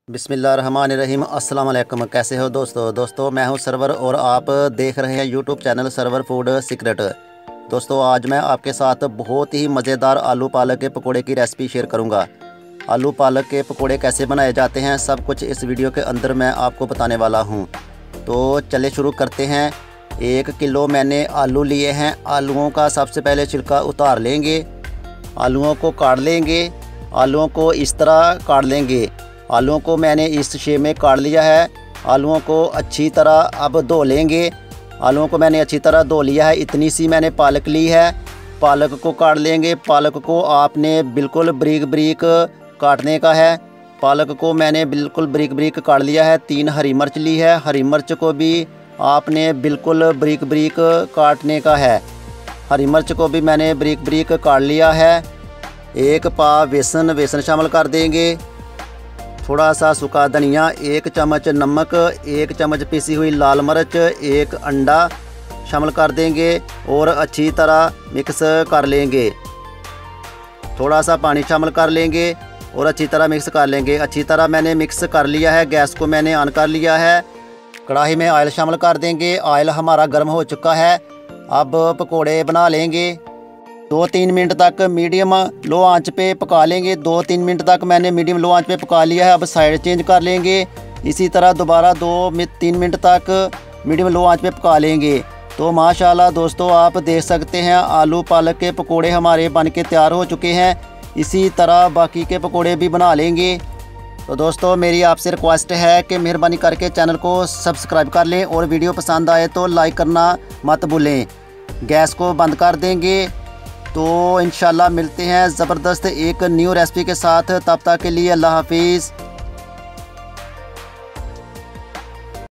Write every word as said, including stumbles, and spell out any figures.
बिस्मिल्लाहिर्रहमानिर्रहीम। अस्सलाम वालेकुम। कैसे हो दोस्तों दोस्तों मैं हूं सरवर और आप देख रहे हैं YouTube channel Sarwar food secret. दोस्तों आज मैं आपके साथ बहुत ही मज़ेदार आलू पालक के पकोड़े की रेसिपी शेयर करूंगा। आलू पालक के पकोड़े कैसे बनाए जाते हैं सब कुछ इस वीडियो के अंदर मैं आपको बताने वाला हूं। तो चलिए शुरू करते हैं। एक किलो मैंने आलू लिए हैं। आलूओं का सबसे पहले छिलका उतार लेंगे। आलूओं को काट लेंगे। आलूओं को इस तरह काट लेंगे। आलूओं को मैंने इस शेप में काट लिया है। आलूओं को अच्छी तरह अब धो लेंगे। आलूओं को मैंने अच्छी तरह धो लिया है। इतनी सी मैंने पालक ली है। पालक को काट लेंगे। पालक को आपने बिल्कुल बारीक बारीक काटने का है। पालक को मैंने बिल्कुल बारीक बारीक काट लिया है। तीन हरी मिर्च ली है। हरी मिर्च को भी आपने बिल्कुल बारीक बारीक काटने का है। हरी मिर्च को भी मैंने बारीक बारीक काट लिया है। एक पाव बेसन बेसन शामिल कर देंगे। थोड़ा सा सूखा धनिया, एक चम्मच नमक, एक चम्मच पिसी हुई लाल मिर्च, एक अंडा शामिल कर देंगे और अच्छी तरह मिक्स कर लेंगे। थोड़ा सा पानी शामिल कर लेंगे और अच्छी तरह मिक्स कर लेंगे। अच्छी तरह मैंने मिक्स कर लिया है। गैस को मैंने ऑन कर लिया है। कढ़ाई में ऑयल शामिल कर देंगे। ऑयल हमारा गर्म हो चुका है। अब पकोड़े बना लेंगे। दो तीन मिनट तक मीडियम लो आंच पे पका लेंगे। दो तीन मिनट तक मैंने मीडियम लो आंच पे पका लिया है। अब साइड चेंज कर लेंगे। इसी तरह दोबारा दो तीन मिनट तक मीडियम लो आंच पे पका लेंगे। तो माशाल्लाह दोस्तों आप देख सकते हैं आलू पालक के पकोड़े हमारे बन के तैयार हो चुके हैं। इसी तरह बाकी के पकोड़े भी बना लेंगे। तो दोस्तों मेरी आपसे रिक्वेस्ट है कि मेहरबानी करके चैनल को सब्सक्राइब कर लें और वीडियो पसंद आए तो लाइक करना मत भूलें। गैस को बंद कर देंगे। तो इंशाल्लाह मिलते हैं ज़बरदस्त एक न्यू रेसिपी के साथ। तब तक के लिए अल्लाह हाफिज़।